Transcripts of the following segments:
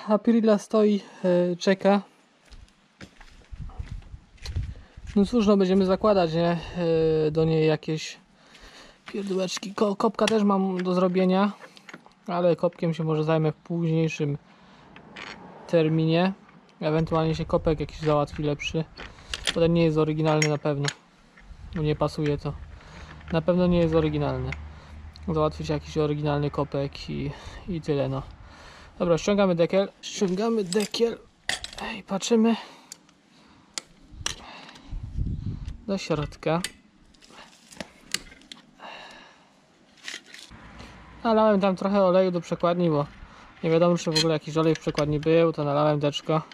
Aprila stoi, czeka. No cóż, no będziemy zakładać, nie? Do niej jakieś pierdółeczki. Kopka też mam do zrobienia, ale kopkiem się może zajmę w późniejszym terminie. Ewentualnie się kopek jakiś załatwi lepszy. Bo ten nie jest oryginalny na pewno. Nie pasuje to. Na pewno nie jest oryginalny. Załatwić jakiś oryginalny kopek i tyle, no. Dobra, ściągamy dekiel. Ściągamy dekiel. I patrzymy do środka. Nalałem tam trochę oleju do przekładni, bo nie wiadomo, czy w ogóle jakiś olej w przekładni był, to nalałem deczko.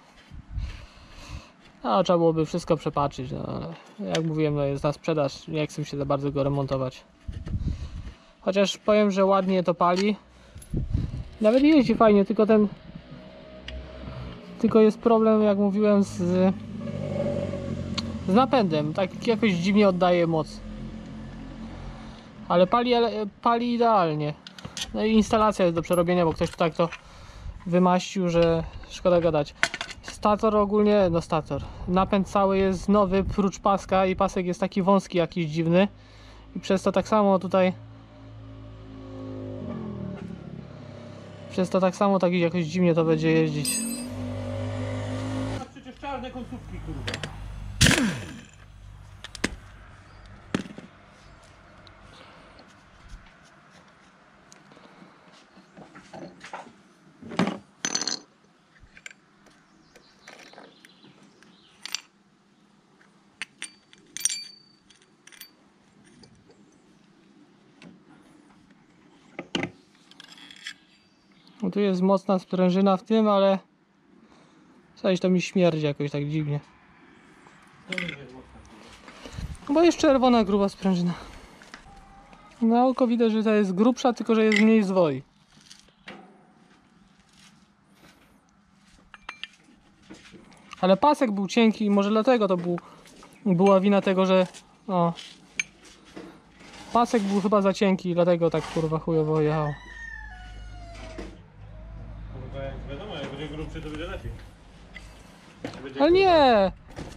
No, trzeba byłoby wszystko przepatrzyć, no, ale jak mówiłem, no jest na sprzedaż, nie chcę się za bardzo go remontować. Chociaż powiem, że ładnie to pali. Nawet jeździ fajnie, tylko jest problem, jak mówiłem, z napędem. Tak jakoś dziwnie oddaje moc. Ale pali idealnie. No i instalacja jest do przerobienia, bo ktoś tak to wymaścił, że szkoda gadać. Stator ogólnie, no stator. Napęd cały jest nowy, prócz paska, i pasek jest taki wąski, jakiś dziwny. I przez to tak samo tutaj... Przez to tak samo tak jakoś dziwnie to będzie jeździć. A przecież czarne końcówki, kurwa. No tu jest mocna sprężyna w tym, ale coś to mi śmierdzi jakoś tak dziwnie. Bo jest czerwona, gruba sprężyna. Na oko widać, że to jest grubsza, tylko że jest mniej zwoi. Ale pasek był cienki i może dlatego to była wina tego, że o, pasek był chyba za cienki i dlatego tak kurwa chujowo jechał. Wiadomo, jak będzie grubszy, to będzie lepiej. Ale nie!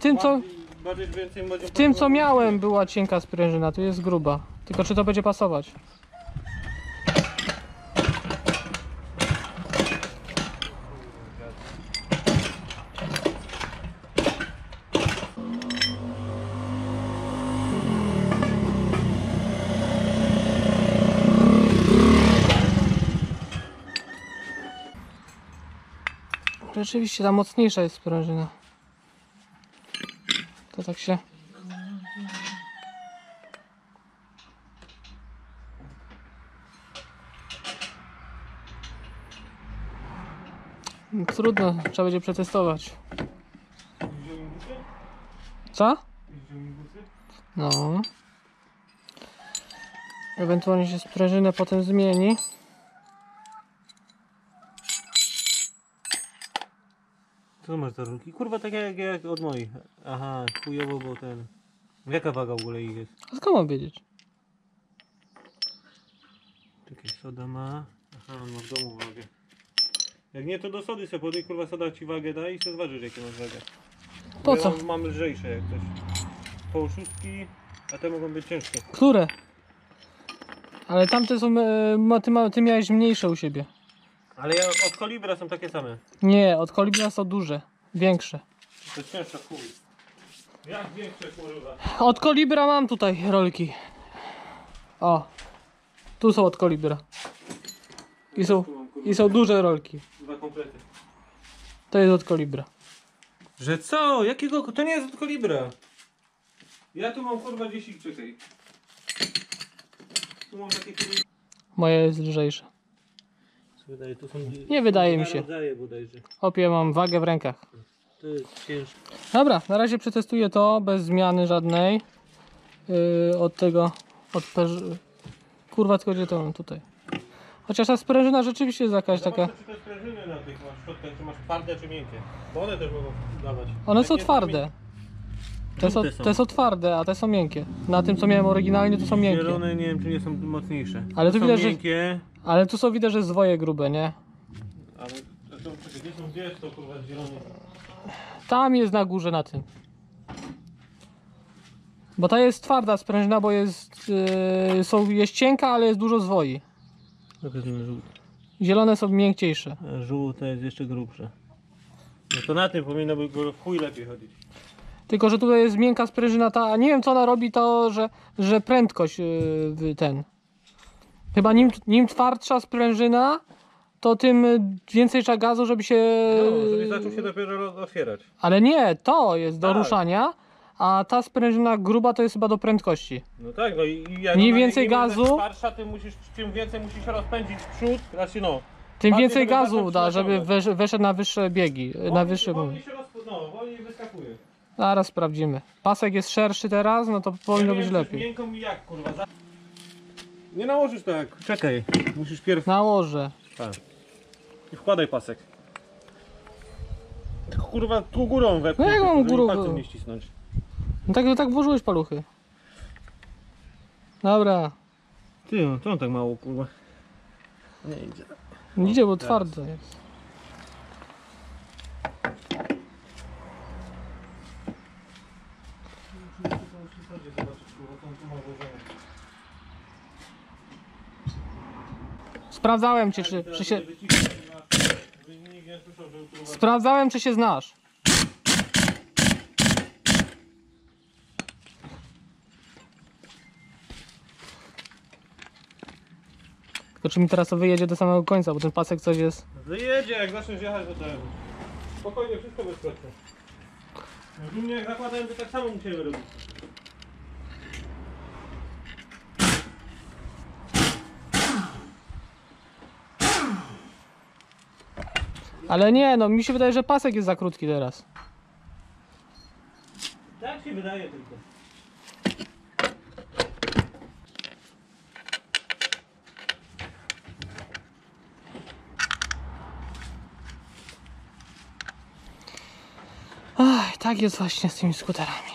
W tym co miałem była cienka sprężyna, tu jest gruba. Tylko czy to będzie pasować? Rzeczywiście ta mocniejsza jest sprężyna. To tak się... Trudno, trzeba będzie przetestować. Co? No. Ewentualnie się sprężynę potem zmieni. Co masz za rurki? Kurwa, takie jak od moich. Aha, chujowo, bo ten... Jaka waga w ogóle ich jest? A skąd mam wiedzieć? Czekaj, soda ma... Aha, on ma w domu wagę. Jak nie, to do sody sobie podaj, kurwa, soda ci wagę da i się zważysz, jakie masz wagę. Po Ja co? mam lżejsze jak coś. Koło szóstki, a te mogą być ciężkie. Które? Ale tamte są... ty miałeś mniejsze u siebie. Ale od kolibra są takie same. Nie, od kolibra są duże. Większe. To jest cięższa chuj. Jak większe, kurwa? Od kolibra mam tutaj rolki. O. Tu są od kolibra. I są duże rolki. Dwa komplety. To jest od kolibra. Że co? Jakiego? To nie jest od kolibra. Ja tu mam kurwa 10, czekaj. Tu mam takie kolibry. Moja jest lżejsza. Wydaje, to są Nie wydaje mi się. rodzaje bodajże. Opie, mam wagę w rękach. To jest ciężko. Dobra, na razie przetestuję to bez zmiany żadnej. Od tego... Kurwa, tylko gdzie to mam tutaj. Chociaż ta sprężyna rzeczywiście jest jakaś taka... Czy te sprężyny na tych masz środkach, czy masz twarde, czy miękkie? Bo one też mogą dawać. One są Jak nie, twarde. Te są twarde, a te są miękkie. Na tym co miałem oryginalnie to są miękkie. Zielone nie wiem, czy nie są mocniejsze. Ale tu są widać, miękkie, ale tu są widać, że zwoje grube, nie? ale to czekaj, Gdzie jest to kurwa zielone? Tam jest na górze na tym. Bo ta jest twarda sprężyna, bo jest cienka, ale jest dużo zwoi. Pokażemy żółte. Zielone są miękciejsze. A żółte jest jeszcze grubsze. No to na tym powinno by go w chuj lepiej chodzić. Tylko że tutaj jest miękka sprężyna, ta, nie wiem co ona robi, to że prędkość chyba nim twardsza sprężyna, to tym więcej trzeba gazu, żeby się... No, żeby zaczął się dopiero otwierać. Ale nie, to jest do Tak. ruszania, a ta sprężyna gruba to jest chyba do prędkości. No tak, no i jak Mniej ona- więcej im gazu. starsza, tym więcej musisz rozpędzić w przód, znaczy no. Tym Bardziej, więcej żeby gazu zacząć da, żeby naciągać. weszedł na wyższe biegi, na wyższe... Wolniej się wolniej wyskakuje. Zaraz sprawdzimy. Pasek jest szerszy teraz, no to powinno być lepiej. Miękko mi jak kurwa. Nie nałożysz tak, czekaj. Musisz pierw... Nałożę. Tak. I wkładaj pasek. Tylko kurwa tu górą wepnij, No jak mam żeby górą? palcem nie ścisnąć. No tak włożyłeś paluchy. Dobra. Ty, no to on tak mało kurwa. Nie idzie. Nie idzie, bo twardo jest. Sprawdzałem cię, czy się... Sprawdzałem, czy się znasz. Tylko czy mi teraz to wyjedzie do samego końca, bo ten pasek coś jest... Wyjedzie, jak zaczniesz jechać do tego. Spokojnie, wszystko bezpiecznie. U mnie jak zakładałem, to tak samo musiałem robić. Ale nie, no mi się wydaje, że pasek jest za krótki teraz. Tak się wydaje tylko. Ach, tak jest właśnie z tymi skuterami.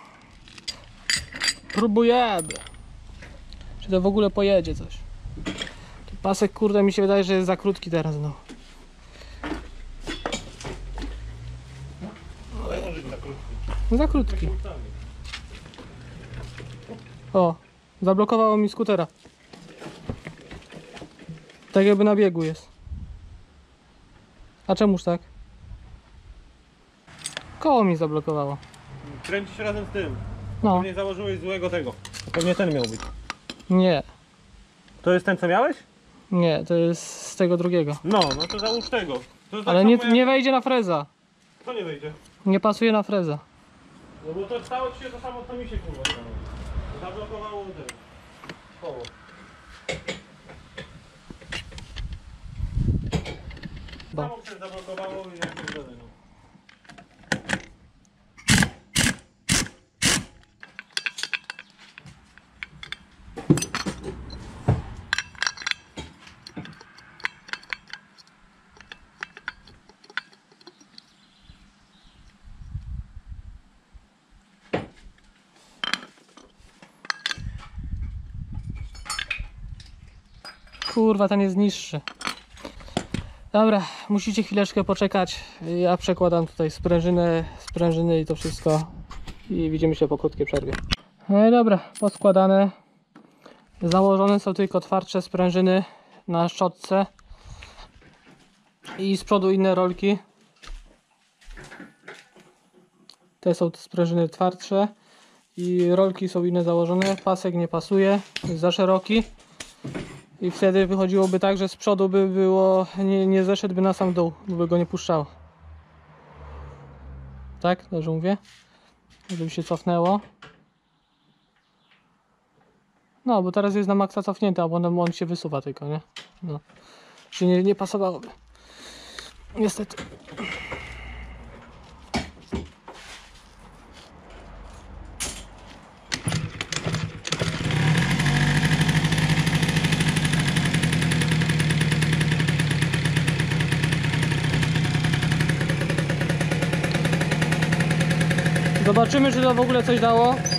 Próbujemy. Czy to w ogóle pojedzie coś. Ten pasek, kurde, mi się wydaje, że jest za krótki teraz, no. Za krótki. O, zablokowało mi skutera. Tak jakby na biegu jest. A czemuż tak? Koło mi zablokowało. Kręci się razem z tym. No, Pewnie założyłeś złego tego. Pewnie ten miał być. nie, To jest ten co miałeś? nie, to jest z tego drugiego. No to załóż tego. To jest tak Ale samo nie, jak... nie wejdzie na freza. To nie wejdzie. Nie pasuje na freza. No bo to stało ci się to samo co mi się kurwa stało. Zablokowało ten. Koło. Samo się zablokowało i jak to dalej, no. Kurwa, ten jest niższy. Dobra, musicie chwileczkę poczekać. Ja przekładam tutaj sprężyny i to wszystko. I widzimy się po krótkiej przerwie. No i dobra, poskładane. Założone są tylko twardsze sprężyny na szczotce. I z przodu inne rolki. Te są te sprężyny twardsze. I rolki są inne założone. Pasek nie pasuje, jest za szeroki. I wtedy wychodziłoby tak, że z przodu by było, nie zeszedłby na sam dół, by go nie puszczało. Tak? Dobrze mówię? Żeby się cofnęło. No, bo teraz jest na maksa cofnięty, a on się wysuwa tylko, nie? No. Czyli nie pasowałoby. Niestety. Zobaczymy, czy to w ogóle coś dało.